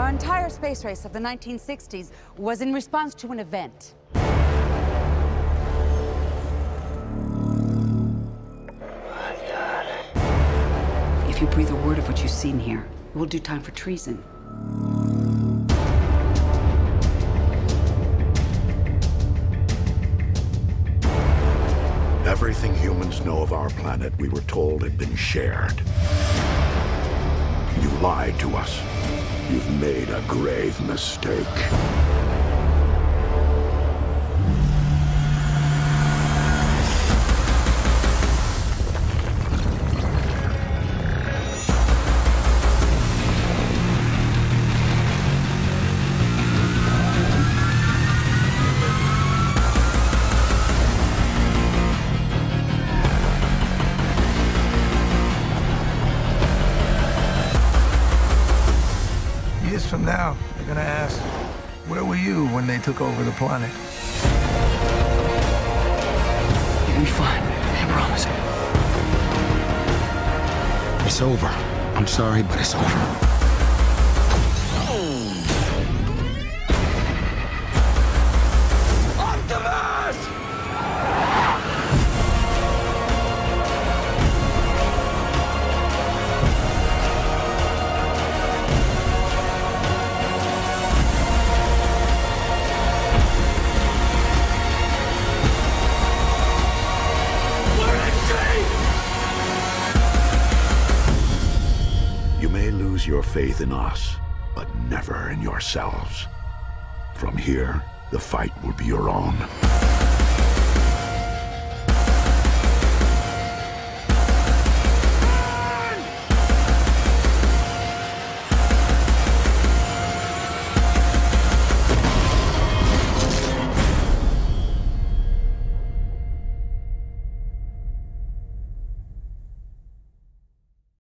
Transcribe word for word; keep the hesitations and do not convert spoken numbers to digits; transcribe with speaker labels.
Speaker 1: Our entire space race of the nineteen sixties was in response to an event. If you breathe a word of what you've seen here, it will do time for treason.
Speaker 2: Everything humans know of our planet, we were told, had been shared. You lied to us. You've made a grave mistake.
Speaker 3: Years from now, they're gonna ask, where were you when they took over the planet?
Speaker 4: You'll be fine, I promise. It's over. I'm sorry, but it's over.
Speaker 2: You may lose your faith in us, but never in yourselves. From here, the fight will be your own.